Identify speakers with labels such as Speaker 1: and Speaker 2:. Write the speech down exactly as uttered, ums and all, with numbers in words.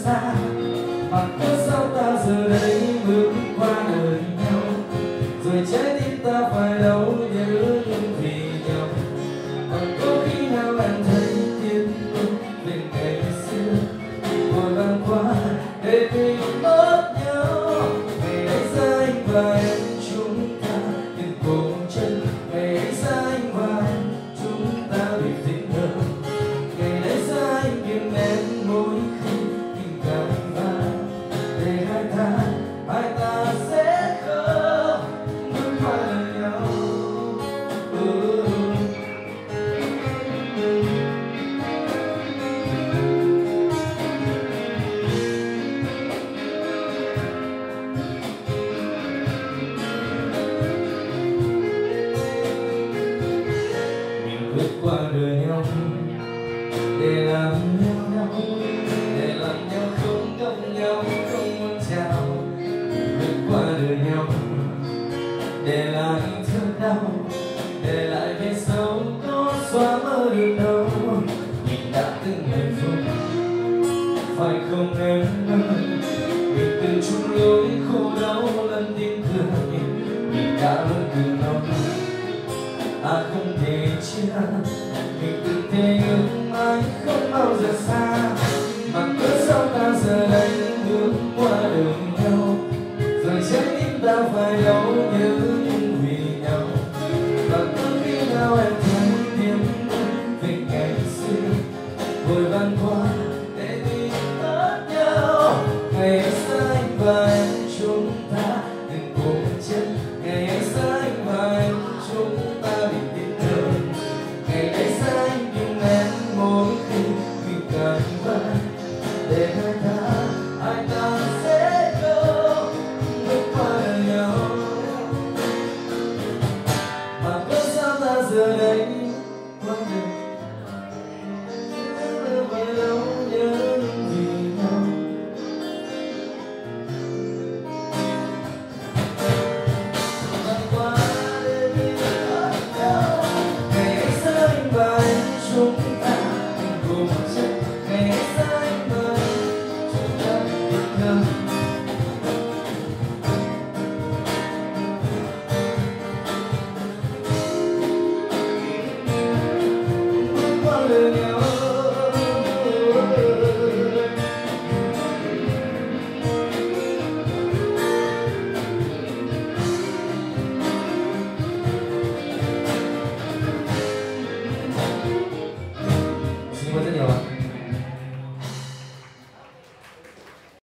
Speaker 1: xa, mà cớ sao ta giờ đây bước qua đời nhau, rồi trái tim ta phải đâu nhớ nhung vì nhau. Còn có khi nào em thấy tiếc nuối về ngày xưa, vội vàng qua để mình mất nhau. Ngày ấy giữa anh và em chúng ta từng cùng chân, ngày ấy giữa anh và em chúng ta bình tĩnh hơn. Ngày ấy giữa anh tìm em mỗi khi tình cảm vang, để hai ta hai ta sẽ không bước qua đời nhau. Ừ. Bước qua đời nhau để làm nhau đau, để làm nhau không gặp nhau, không muốn chào. Bước qua đời nhau để lại thương đau, để lại vết sâu có xóa mơ được đâu. Mình đã từng hạnh phúc phải không em ơi, mình từng chung lối khổ đau lần tin cười. Mình đã luôn từ lâu à không thể chia, mình từng thề ước mãi không bao giờ xa, mà cớ sao ta giờ đây bước qua đời nhau, rồi trái tim ta phải đâu nhớ nhung vì nhau. Và có khi nào em thấy tiếc nuối về ngày xưa, vội vàng qua để tìm mất nhau. Ngày ấy giữa anh và em chúng ta từng cùng chân, ngày ấy giữa anh và em chúng ta bình tĩnh hơn. Ngày ấy giữa anh tìm em mỗi khi tình cảm vang, để hai ta hai ta sẽ không bước qua đời nhau. Mà cớ sao ta giờ đây qua đời, nhớ về lâu nhớ nhung vì nhau. Vòng qua để tìm mất nhau. Ngày ấy giữa anh và em chúng ta từng cùng chân, ngày ấy giữa anh và em chúng ta biết hơn. Bước qua đời nhau.